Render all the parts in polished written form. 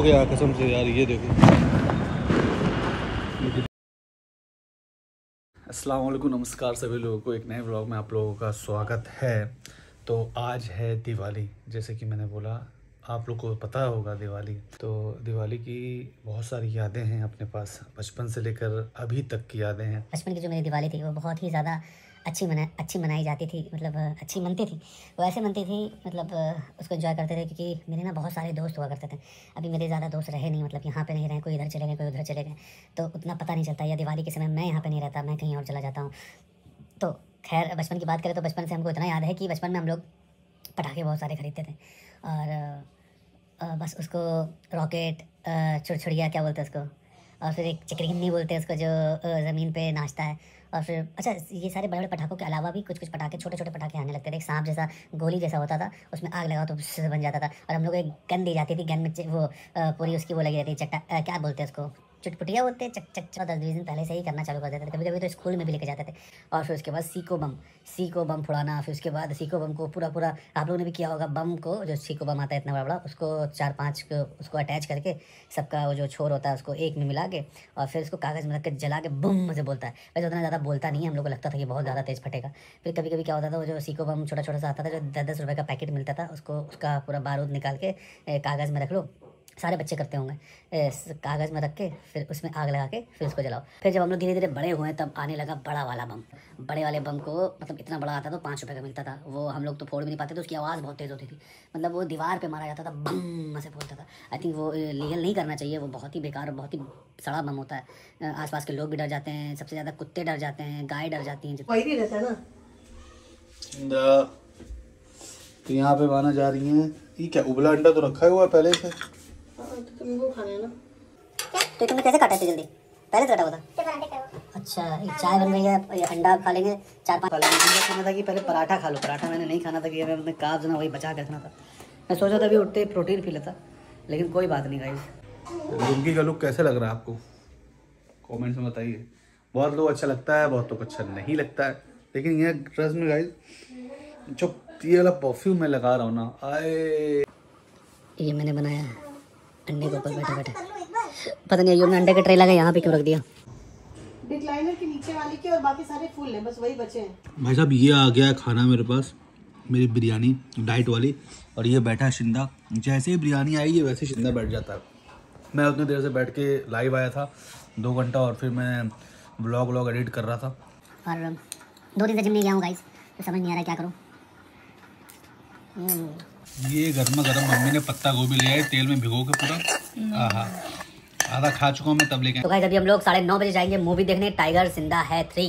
गया कसम से यार। ये देखो। अस्सलाम वालेकुम, नमस्कार सभी लोगों को, एक नए व्लॉग में आप लोगों का स्वागत है। तो आज है दिवाली, जैसे कि मैंने बोला आप लोग को पता होगा दिवाली। तो दिवाली की बहुत सारी यादें हैं अपने पास, बचपन से लेकर अभी तक की यादें हैं। बचपन की जो मेरी दिवाली थी वो बहुत ही ज़्यादा अच्छी मनाई जाती थी, मतलब अच्छी मनती थी। वो ऐसे मनती थी, मतलब उसको एंजॉय करते थे, क्योंकि मेरे ना बहुत सारे दोस्त हुआ करते थे। अभी मेरे ज़्यादा दोस्त रहे नहीं, मतलब यहाँ पे नहीं रहे, कोई इधर चले गए, कोई उधर चले गए, तो उतना पता नहीं चलता। या दिवाली के समय मैं यहाँ पे नहीं रहता, मैं कहीं और चला जाता हूँ। तो खैर, बचपन की बात करें तो बचपन से हमको इतना याद है कि बचपन में हम लोग पटाखे बहुत सारे खरीदते थे, और बस उसको रॉकेट, छुड़छुड़िया क्या बोलते हैं उसको, और फिर एक चक्रीगन्नी बोलते हैं उसको, जो ज़मीन पे नाचता है। और फिर अच्छा, ये सारे बड़े बड़े पटाखों के अलावा भी कुछ कुछ पटाखे, छोटे छोटे पटाखे आने लगते थे। एक सांप जैसा गोली जैसा होता था, उसमें आग लगाओ तो बन जाता था। और हम लोग एक गन दी जाती थी, गन में वो पूरी उसकी वो लगी रहती है, चट्टा क्या बोलते हैं उसको, चुटपुटिया बोलते हैं, चक चक चक। 10 दिन पहले से ही करना चालू कर देते थे, कभी कभी तो स्कूल में भी लेके जाते थे। और फिर उसके बाद सीको बम फुड़ाना। फिर उसके बाद सीको बम को पूरा आप लोगों ने भी किया होगा, बम को जो सीको बम आता है इतना बड़ा बड़ा, उसको 4-5 उसको अटैच करके सबका वो जो छोर होता है उसको एक में मिला के, और फिर उसको कागज़ में रख के जला के बुम से बोलता है। वैसे उतना ज़्यादा बोलता नहीं है, हम लोग को लगता था कि बहुत ज़्यादा तेज़ फटेगा। फिर कभी कभी क्या होता था, वो जो सीको बम छोटा छोटा सा आता था, जो 10-10 रुपये का पैकेट मिलता था, उसको उसका पूरा बारूद निकाल के कागज़ में रख लो। सारे बच्चे करते होंगे, कागज़ में रख के फिर उसमें आग लगा के फिर उसको जलाओ। फिर जब हम लोग धीरे धीरे बड़े हुए तब आने लगा बड़ा वाला बम। बड़े वाले बम को मतलब इतना बड़ा आता था, 5 रुपये का मिलता था। वो हम लोग तो फोड़ भी नहीं पाते थे, उसकी आवाज़ बहुत तेज़ होती थी, मतलब वो दीवार पे मारा जाता था, बम से बोलता था। आई थिंक वो लीगल नहीं करना चाहिए, वो बहुत ही बेकार और बहुत ही सड़ा बम होता है। आसपास के लोग भी डर जाते हैं, सबसे ज़्यादा कुत्ते डर जाते हैं, गाय डर जाती हैं, वही भी रहता है ना। तो यहाँ पे माना जा रही है, ये क्या उबला अंडा तो रखा हुआ है पहले से। तो तुमको खाना है ना। तो तुमने कैसे काटा थे जल्दी, पहले से काटा हुआ था? अच्छा, एक चाय बन रही है, ये अंडा खा लेंगे 4-5। खाना था कि पहले पराठा खा लो, पराठा मैंने नहीं खाना था कि हमें अपने काब्ज ना वही बचा के रखना था। मैं सोचा था अभी उठते प्रोटीन पी लेता, लेकिन कोई बात नहीं गाइस। लुंगी का लुक कैसे लग रहा है आपको, कमेंट्स में बताइए। बहुत लोग अच्छा लगता है, बहुत लोग अच्छा नहीं लगता है, लेकिन ये ट्रस्ट में गाइस, जो ये वाला परफ्यूम मैं लगा रहा हूँ ना, आए ये मैंने बनाया है अंडे के ऊपर बैठे बैठे। पता नहीं अय्यूब ने अंडे का ट्रे लगा यहाँ पे क्यों रख दिया। डिक्लाइनर के नीचे वाली के और बाकी सारे फुल हैं, बस वही बचे हैं। भाई साहब, ये आ गया है खाना मेरे पास, मेरी बिरयानी डाइट वाली, और ये बैठा है शिंदा। जैसे ही बिरयानी आएगी वैसे ही शिंदा बैठ जाता है। मैं उतनी देर से बैठ के लाइव आया था 2 घंटा, और फिर मैं व्लॉग एडिट कर रहा था। और 2 दिन से जिम नहीं गया हूँ गाइस, तो समझ नहीं आ रहा क्या करूँ। ये गर्मा गर्म मम्मी ने पत्ता गोभी ले आई, तेल में भिगो के पूरा। आहा, आधा खा चुका हूँ मैं तब लेके। तो गाइस अभी हम लोग 9:30 बजे जाएंगे मूवी देखने, टाइगर जिंदा है 3।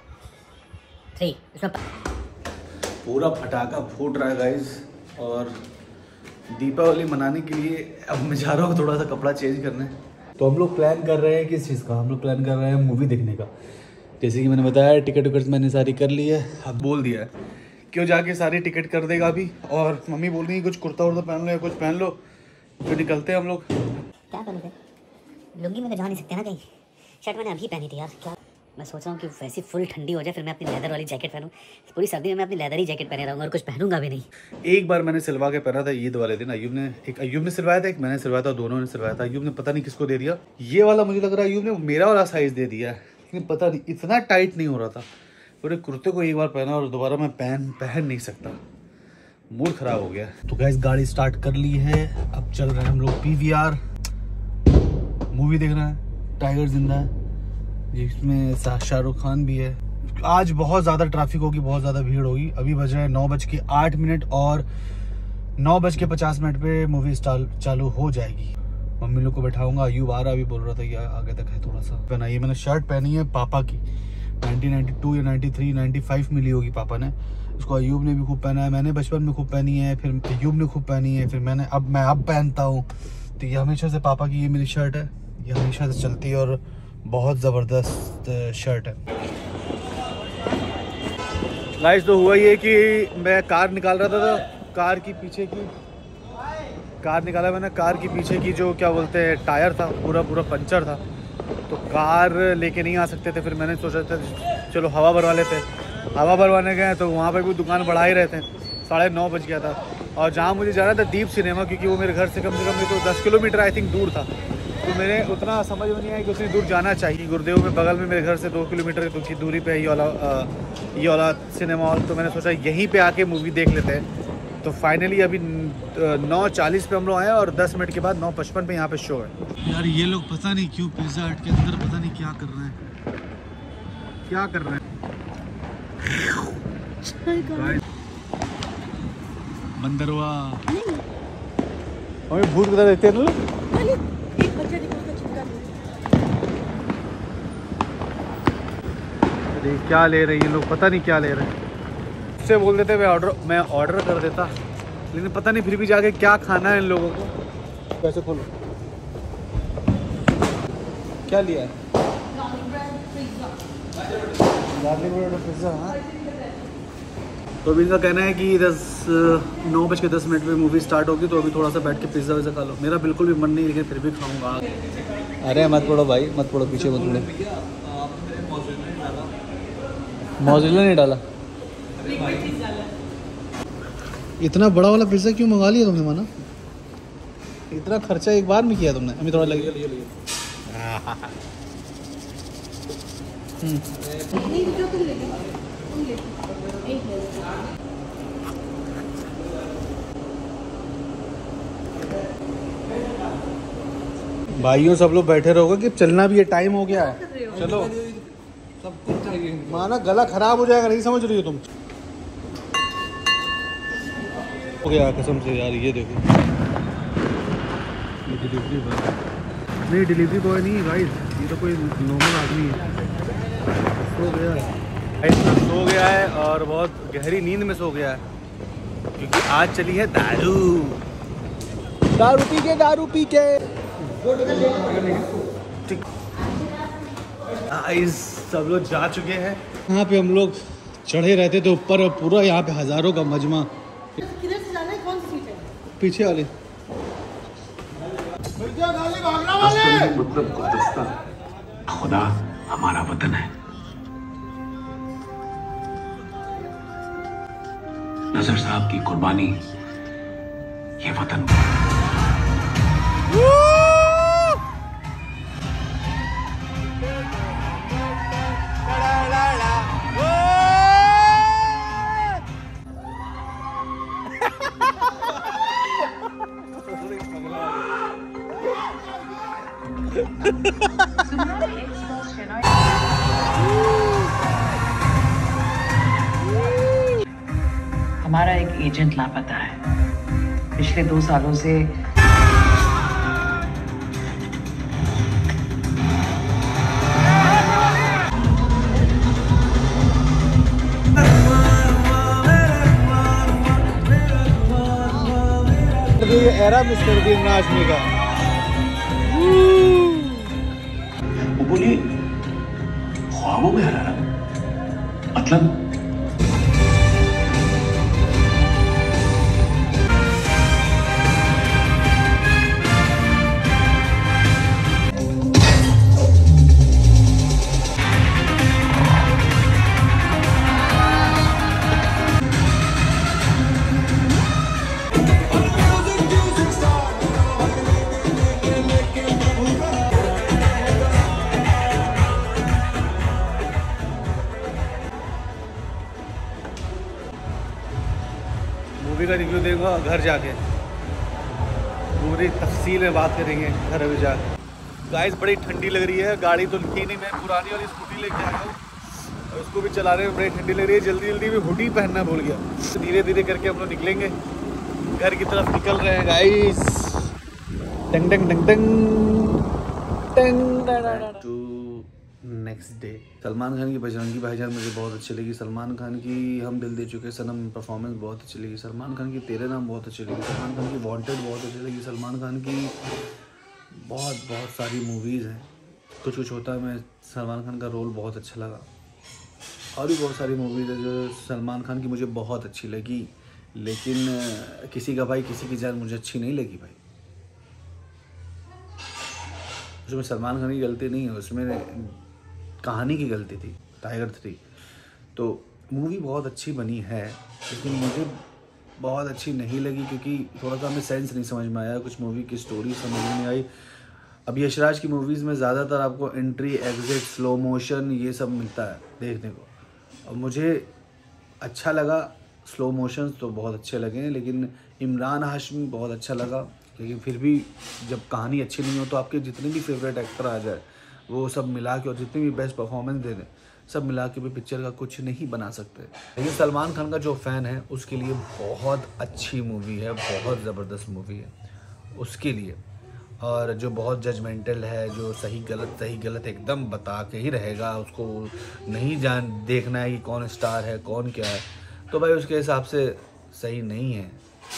इसमें पूरा फटाका फूट रहा है गाइस, और दीपावली मनाने के लिए अब मैं जा रहा हूँ थोड़ा सा कपड़ा चेंज करने। तो हम लोग प्लान कर रहे हैं किस चीज़ का, हम लोग प्लान कर रहे हैं मूवी देखने का। जैसे कि मैंने बताया, टिकट मैंने सारी कर ली है। अब बोल दिया है क्यों जाके सारी टिकट कर देगा अभी, और मम्मी बोल रही है कुछ कुर्ता उर्ता पहन लो या कुछ पहन लो, फिर निकलते हैं हम लोग। क्या पहनू थे, लुंगी में तो जा नहीं सकते ना कहीं। शर्ट मैंने अभी पहनी थी यार। क्या मैं सोच रहा हूँ कि वैसी फुल ठंडी हो जाए, फिर मैं अपनी लेदर वाली जैकेट पहनूँ। पूरी सर्दी में मैं अपनी लेदर ही जैकेट पहने रहूँगा और कुछ पहनूंगा भी नहीं। एक बार मैंने सिलवा के पहना था ईद वाले दिन, अय्यूब ने सिलवाया था, एक मैंने सिलवाया था, दोनों ने सिलवाया था। अय्यूब ने पता नहीं किसको दे दिया। ये वाला मुझे लग रहा है अय्यूब ने मेरा वाला साइज़ दे दिया है, लेकिन पता नहीं इतना टाइट नहीं हो रहा था। पूरे कुर्ते को एक बार पहना और दोबारा मैं पहन नहीं सकता, मूड खराब हो गया। तो गाइस गाड़ी स्टार्ट कर ली है, अब चल रहे हैं हम लोग PVR मूवी देखना है। टाइगर जिंदा है, जिसमें शाहरुख खान भी है। आज बहुत ज़्यादा ट्रैफिक होगी, बहुत ज़्यादा भीड़ होगी। अभी बज रहे हैं 9:08 और 9:50 पे मूवी चालू हो जाएगी। मम्मी लोग को बैठाऊंगा, अय्यूब आ रहा, अभी बोल रहा था कि आगे तक है थोड़ा सा। पहना ये मैंने शर्ट पहनी है पापा की, 1992 या 93, 95 मिली होगी पापा ने। उसको अय्यूब ने भी खूब पहना है, मैंने बचपन में खूब पहनी है, फिर अय्यूब ने खूब पहनी है, फिर मैं अब पहनता हूँ। तो ये हमेशा से पापा की ये मेरी शर्ट है, ये हमेशा से चलती है और बहुत ज़बरदस्त शर्ट है। गाइस तो हुआ ये कि मैं कार निकाल रहा था, तो कार की पीछे की पीछे की जो क्या बोलते हैं टायर था, पूरा पंचर था। तो कार लेके नहीं आ सकते थे, फिर मैंने सोचा था चलो हवा भरवा लेते। हवा भरवाने गए तो वहाँ पे भी दुकान बढ़ा ही रहे थे, 9:30 बज गया था। और जहाँ मुझे जाना था दीप सिनेमा, क्योंकि वो मेरे घर से कम तो 10 किलोमीटर आई थिंक दूर था, तो मेरे उतना समझ में नहीं आया कि उतनी दूर जाना चाहिए। गुरुदेव में बगल में मेरे घर से 2 किलोमीटर की दूरी पे है ये वाला सिनेमा हॉल, तो मैंने सोचा यहीं पे आके मूवी देख लेते हैं। तो फाइनली अभी 9:40 पे हम लोग आए और 10 मिनट के बाद 9:55 पे यहाँ पे शो है। यार ये लोग पता नहीं क्यों पिज़्ज़ा हट के अंदर पता नहीं क्या कर रहे हैं, क्या कर रहे हैं। बंदरवा हमें भूत बता देते हैं ना। अरे क्या ले रहे हैं ये लोग, पता नहीं क्या ले रहे हैं। उससे बोल देते मैं ऑर्डर कर देता, लेकिन पता नहीं फिर भी जाके क्या खाना है इन लोगों को। कैसे खोलो, क्या लिया है? गार्लिक ब्रेड और पिज़्ज़ा। हाँ, तो अभी इनका कहना है कि 9:10 पे मूवी स्टार्ट होगी, तो अभी थोड़ा सा बैठ के पिज़्ज़ा विज़्ज़ा खा लो। मेरा बिल्कुल भी मन नहीं, लेकिन फिर भी खाऊंगा। अरे मत पड़ो भाई, मत पड़ो, पीछे मत पड़ो। मोज़रेला नहीं डाला। इतना बड़ा वाला पिज़्ज़ा क्यों मंगा लिया तुमने? माना इतना खर्चा एक बार में किया तुमने? हमें थोड़ा लगे। भाइयों सब लोग बैठे रहोगे कि चलना भी है, टाइम हो गया है, चलो। सब कुछ चाहिए। माना गला खराब हो जाएगा, नहीं समझ रही हो तुम? हो गया कसम से यार। ये देखो डिलीवरी बॉय नहीं, डिलीवरी बॉय नहीं भाई, ये तो कोई नॉर्मल आदमी है। सो गया है, सो गया है और बहुत गहरी नींद में सो गया है, क्योंकि आज चली है दारू पी के। सब लोग जा चुके हैं। यहाँ पे हम लोग चढ़े रहते थे ऊपर, और पूरा यहाँ पे हजारों का मजमा। किधर से जाना है? कौन सी सीट है? पीछे वाले मतलब गुलदस्ता खुदा हमारा वतन है। नजर साहब की कुर्बानी ये वतन। हमारा एक एजेंट लापता है पिछले 2 सालों से। ये एरा मिस कर दी नाचने का। वो बोलिए ख्वाबों में हराना मतलब मूवी का रिव्यू देगा घर जाके, पूरी तफसील में बात करेंगे घर अभी जाके। गाइस बड़ी ठंडी लग रही है, गाड़ी तो थी नहीं, मैं पुरानी वाली स्कूटी लेके आया हूँ और उसको भी चलाने में बड़ी ठंडी लग रही है। जल्दी जल्दी में हुडी पहनना भूल गया, तो धीरे धीरे करके हम लोग निकलेंगे, घर की तरफ निकल रहे हैं गाइस। टंग टंग टंग टंग टंग। To next day. Salman Khan की बजरंगी भाईजान मुझे बहुत अच्छी लगी। सलमान खान की हम दिल दे चुके सनम परफॉर्मेंस बहुत अच्छी लगी। सलमान खान की तेरे नाम बहुत अच्छी लगी। सलमान खान की वांटेड बहुत अच्छी लगी। सलमान खान की बहुत सारी मूवीज़ हैं, कुछ कुछ होता है मैं सलमान खान का रोल बहुत अच्छा लगा। और भी बहुत सारी मूवीज़ है जो सलमान खान की मुझे बहुत अच्छी लगी, लेकिन किसी का भाई किसी की जान मुझे अच्छी नहीं लगी भाई। उसमें सलमान खान की गलती नहीं है, उसमें कहानी की गलती थी। टाइगर 3 तो मूवी बहुत अच्छी बनी है, लेकिन मुझे बहुत अच्छी नहीं लगी क्योंकि थोड़ा सा हमें सेंस नहीं समझ में आया, कुछ मूवी की स्टोरी समझ में नहीं आई। अब यशराज की मूवीज़ में ज़्यादातर आपको एंट्री एग्जिट स्लो मोशन ये सब मिलता है देखने को। अब मुझे अच्छा लगा, स्लो मोशन तो बहुत अच्छे लगे, लेकिन इमरान हाशमी बहुत अच्छा लगा। लेकिन फिर भी जब कहानी अच्छी नहीं हो तो आपके जितने भी फेवरेट एक्टर आ जाए वो सब मिला के और जितने भी बेस्ट परफॉर्मेंस दे दें, सब मिला के भी पिक्चर का कुछ नहीं बना सकते। लेकिन सलमान खान का जो फ़ैन है उसके लिए बहुत अच्छी मूवी है, बहुत ज़बरदस्त मूवी है उसके लिए। और जो बहुत जजमेंटल है, जो सही गलत एकदम बता के ही रहेगा, उसको नहीं देखना है कि कौन स्टार है कौन क्या है, तो भाई उसके हिसाब से सही नहीं है।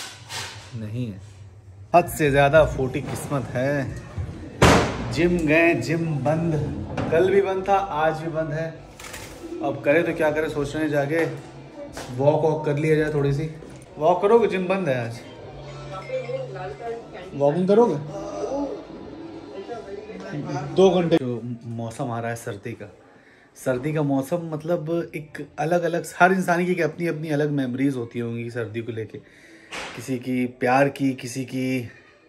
हद से ज़्यादा फूटी किस्मत है। जिम गए, जिम बंद, कल भी बंद था आज भी बंद है। अब करे तो क्या करे, सोच रहे हैं जाके वॉक कर लिया जाए, थोड़ी सी वॉक करोगे? जिम बंद है आज, वॉकिंग करोगे 2 घंटे। जो मौसम आ रहा है सर्दी का मौसम, मतलब एक अलग हर इंसान की अपनी अपनी अलग मेमोरीज होती होंगी सर्दी को लेके। किसी की प्यार की, किसी की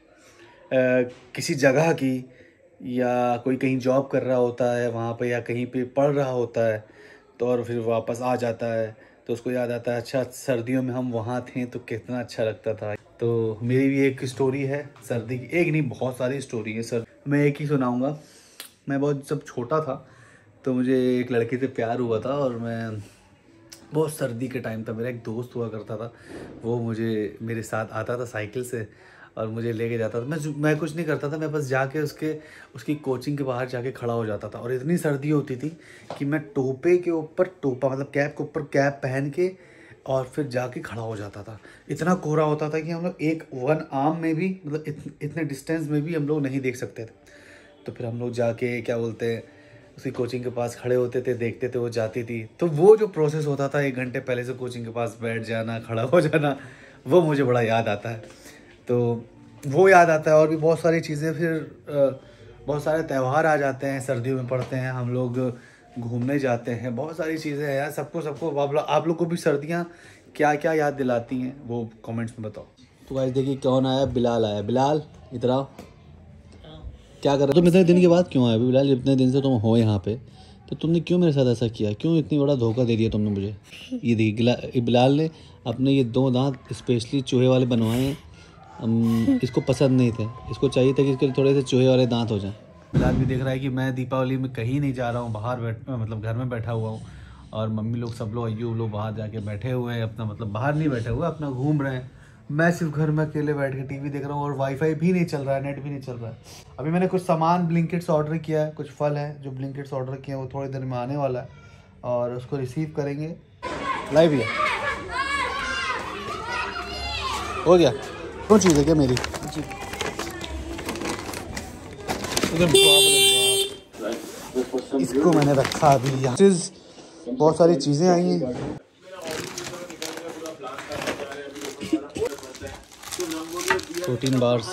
किसी जगह की, या कोई कहीं जॉब कर रहा होता है वहाँ पे, या कहीं पे पढ़ रहा होता है तो और फिर वापस आ जाता है तो उसको याद आता है अच्छा सर्दियों में हम वहाँ थे तो कितना अच्छा लगता था। तो मेरी भी एक स्टोरी है सर्दी की, एक नहीं बहुत सारी स्टोरी है सर, मैं एक ही सुनाऊंगा। मैं बहुत जब छोटा था तो मुझे एक लड़के से प्यार हुआ था और मैं बहुत सर्दी के टाइम था, मेरा एक दोस्त हुआ करता था, वो मेरे साथ आता था साइकिल से और मुझे लेके जाता था। मैं कुछ नहीं करता था, मैं बस जाके उसकी कोचिंग के बाहर जाके खड़ा हो जाता था। और इतनी सर्दी होती थी कि मैं टोपे के ऊपर टोपा, मतलब कैप के ऊपर कैप पहन के और फिर जाके खड़ा हो जाता था। इतना कोहरा होता था कि हम लोग एक 1 आर्म में भी, मतलब इतने डिस्टेंस में भी हम लोग नहीं देख सकते थे। तो फिर हम लोग जाके क्या बोलते हैं उसकी कोचिंग के पास खड़े होते थे, देखते थे वो जाती थी। तो वो जो प्रोसेस होता था 1 घंटे पहले से कोचिंग के पास बैठ जाना, खड़ा हो जाना, वो मुझे बड़ा याद आता है। तो वो याद आता है और भी बहुत सारी चीज़ें। फिर बहुत सारे त्यौहार आ जाते हैं, सर्दियों में पड़ते हैं, हम लोग घूमने जाते हैं, बहुत सारी चीज़ें हैं यार। सबको आप लोग को भी सर्दियाँ क्या क्या याद दिलाती हैं वो कमेंट्स में बताओ। तो गाइस देखिए कौन आया, बिलाल आया। बिलाल इधर आओ, क्या कर रहे हो तुम इतने दिन के बाद? क्यों आए बिलाल? इतने दिन से तुम हो यहाँ पे, तो तुमने क्यों मेरे साथ ऐसा किया? क्यों इतनी बड़ा धोखा दे दिया तुमने मुझे? ये देखिए बिलाल ने अपने ये 2 दांत स्पेशली चूहे वाले बनवाए हैं। इसको पसंद नहीं थे, इसको चाहिए था कि इसके थोड़े से चूहे वाले दांत हो जाए। बिलाल भी देख रहा है कि मैं दीपावली में कहीं नहीं जा रहा हूँ, बाहर मतलब घर में बैठा हुआ हूँ। और मम्मी लोग सब लोग अय्यूब लोग बाहर जाके बैठे हुए हैं अपना, मतलब बाहर नहीं बैठे हुए, अपना घूम रहे हैं। मैं सिर्फ घर में अकेले बैठ के टीवी देख रहा हूँ और वाईफाई भी नहीं चल रहा है, नेट भी नहीं चल रहा है। अभी मैंने कुछ सामान ब्लिंकिट से ऑर्डर किया है, कुछ फल है जो ब्लिंकिट से ऑर्डर किया है, वो थोड़ी देर में आने वाला है और उसको रिसीव करेंगे। लाइव ही हो गया। कौन चीज़ है क्या मेरी? इसको मैंने रखा अभी यहाँ। बहुत सारी चीज़ें आई हैं। प्रोटीन बार्स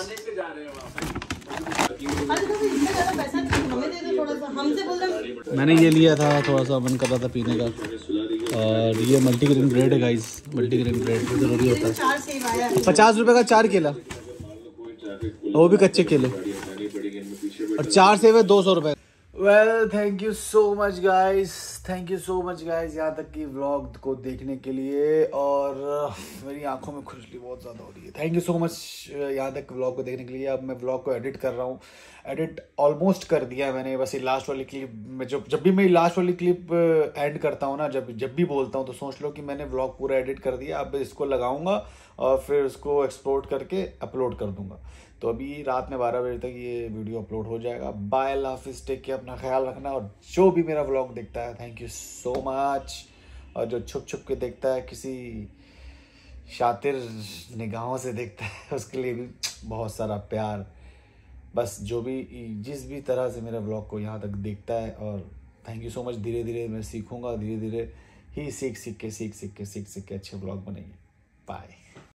मैंने ये लिया था, थोड़ा सा मन कर रहा था पीने का। और ये मल्टीग्रेन ब्रेड है गाइस, मल्टीग्रेन ब्रेड ज़रूरी होता है। 50 रुपए का 4 केला, वो भी कच्चे केले, और 4 सेब है 200 रुपए। Well thank you so much guys, यहाँ तक की व्लॉग को देखने के लिए। और मेरी आंखों में खुजली बहुत ज़्यादा हो रही है। थैंक यू सो मच यहाँ तक व्लॉग को देखने के लिए। अब मैं व्लॉग को एडिट कर रहा हूँ, एडिट ऑलमोस्ट कर दिया मैंने। बस ये लास्ट वाली क्लिप में जब भी मैं लास्ट वाली क्लिप एंड करता हूँ ना, जब भी बोलता हूँ तो सोच लो कि मैंने व्लॉग पूरा एडिट कर दिया। अब इसको लगाऊंगा और फिर उसको एक्सपोर्ट करके अपलोड कर दूंगा। तो अभी रात में 12 बजे तक ये वीडियो अपलोड हो जाएगा। बाय, अल्लाह हाफिज़, टेक केयर, अपना ख्याल रखना। और जो भी मेरा व्लॉग देखता है थैंक यू सो मच। और जो छुप छुप के देखता है, किसी शातिर निगाहों से देखता है, उसके लिए भी बहुत सारा प्यार। बस जो भी जिस भी तरह से मेरे व्लॉग को यहाँ तक देखता है, और थैंक यू सो मच। धीरे धीरे मैं सीखूंगा, धीरे धीरे ही सीख के अच्छे व्लॉग बनेंगे। बाय।